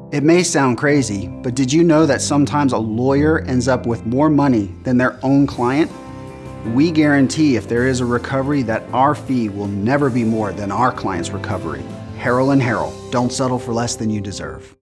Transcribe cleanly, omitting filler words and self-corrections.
It may sound crazy, but did you know that sometimes a lawyer ends up with more money than their own client? We guarantee if there is a recovery that our fee will never be more than our client's recovery. Harrell Harrell, don't settle for less than you deserve.